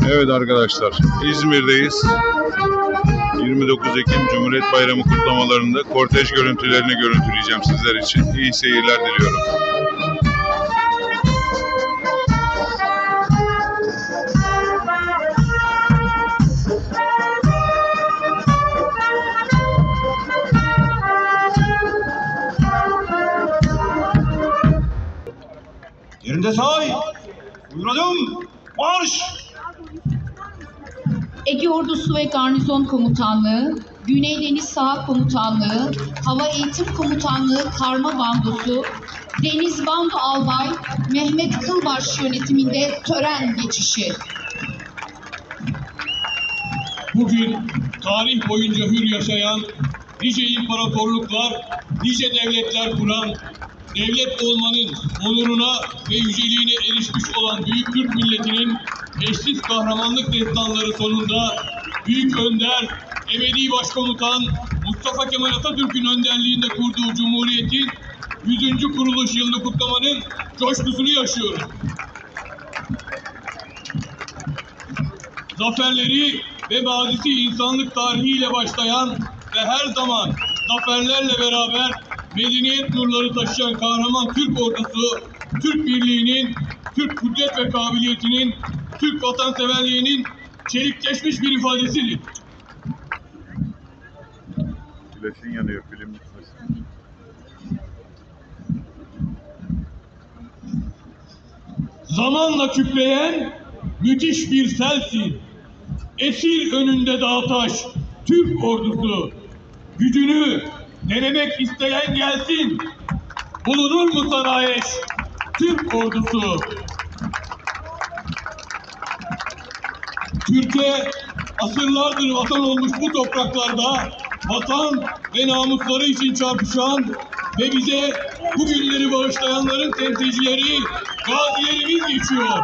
Evet arkadaşlar, İzmir'deyiz. 29 Ekim Cumhuriyet Bayramı kutlamalarında kortej görüntülerini görüntüleyeceğim sizler için. İyi seyirler diliyorum. Yerinde say! Buyuralım! Marş! Ege Ordusu ve Garnizon Komutanlığı, Güney Deniz Saha Komutanlığı, Hava Eğitim Komutanlığı Karma Bandosu, Deniz Bando Albay Mehmet Kılbaş yönetiminde tören geçişi. Bugün tarih boyunca hür yaşayan, nice imparatorluklar, nice devletler kuran, devlet olmanın onuruna ve yüceliğine erişmiş olan büyük Türk milletinin eşsiz kahramanlık destanları sonunda Büyük Önder, Ebedi Başkomutan Mustafa Kemal Atatürk'ün önderliğinde kurduğu Cumhuriyet'in 100. kuruluş yılını kutlamanın coşkusunu yaşıyoruz. Zaferleri ve mazisi insanlık tarihiyle başlayan ve her zaman zaferlerle beraber medeniyet nurları taşıyan kahraman Türk ordusu, Türk birliğinin, Türk kudret ve kabiliyetinin, Türk vatanseverliğinin çelikleşmiş bir ifadesidir. Flaşın yanıyor, film bitmesin. Zamanla kükreyen müthiş bir selsin. Esir önünde dağ taş, Türk ordusu. Gücünü denemek isteyen gelsin. Bulunur mu sana eş, Türk ordusu? Türkiye asırlardır vatan olmuş bu topraklarda vatan ve namusları için çarpışan ve bize bu günleri bağışlayanların temsilcileri, gazilerimiz geçiyor.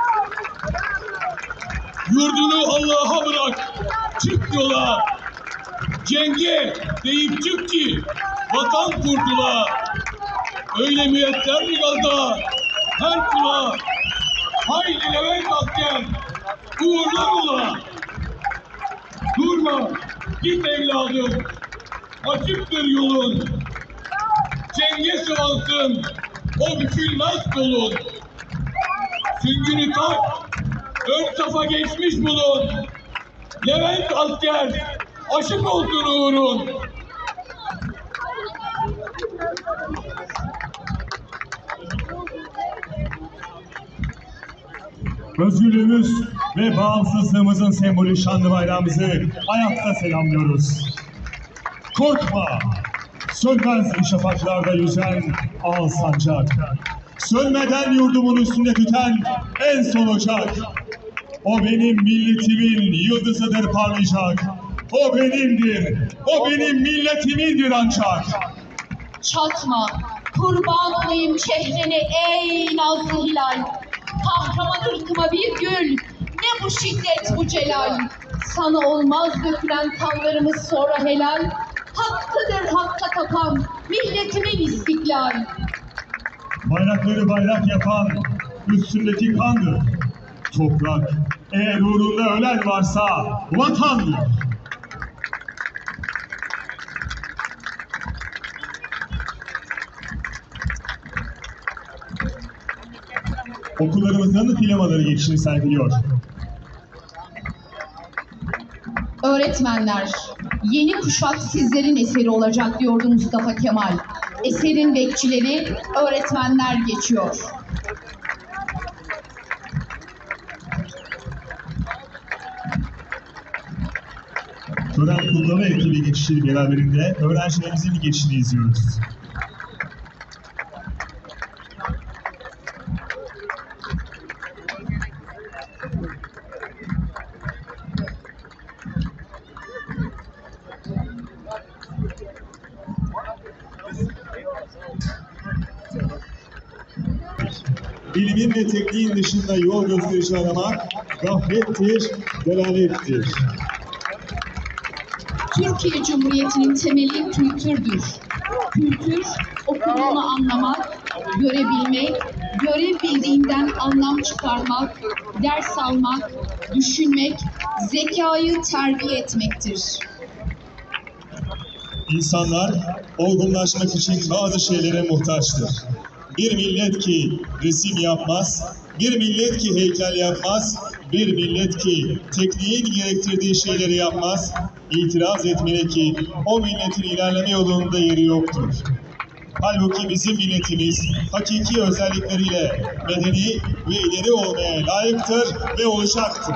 Yurdunu Allah'a bırak, çık yola. Cenge deyip çık ki vatan kurtula. Öyle müyesser mi gazda her kula? Haydi Levent asker, uğurlar ola. Durma, git evladım, açıktır yolun. Cenge sıvansın, o bükülmez kolun. Süngünü tak, ön safa geçmiş bulun. Levent asker, aşık olsun uğrun. Özgürlüğümüz ve bağımsızlığımızın sembolü şanlı bayrağımızı ayakta selamlıyoruz. Korkma, sönmez şafaklarda yüzen al sancak. Sönmeden yurdumun üstünde tüten en son ocak. O benim milletimin yıldızıdır parlayacak. O benimdir, o benim milletimindir ancak. Çatma, kurban olayım çehrene ey nazlı hilal. Kahraman ırkıma bir gül, ne bu şiddet bu celal. Sana olmaz dökülen kanlarımız sonra helal. Hakkıdır hakka tapan milletimin istiklal. Bayrakları bayrak yapan üstündeki kandır. Toprak, eğer uğrunda ölen varsa vatandır. Okullarımızın filamaları geçişini sergiliyor. Öğretmenler, yeni kuşak sizlerin eseri olacak diyordu Mustafa Kemal. Eserin bekçileri öğretmenler geçiyor. Tören kutlama ekibi geçişi beraberinde öğrencilerimizin geçişini izliyoruz. Bilimin ve tekniğin dışında yol gösterici aramak gaflettir, delalettir. Türkiye Cumhuriyeti'nin temeli kültürdür. Kültür, okuduğunu anlamak, görebilmek, görev bildiğinden anlam çıkarmak, ders almak, düşünmek, zekayı terbiye etmektir. İnsanlar olgunlaşmak için bazı şeylere muhtaçtır. Bir millet ki resim yapmaz, bir millet ki heykel yapmaz, bir millet ki tekniğin gerektirdiği şeyleri yapmaz, itiraz etmeli ki o milletin ilerleme yolunda yeri yoktur. Halbuki bizim milletimiz hakiki özellikleriyle medeni ve ileri olmaya layıktır ve olacaktır.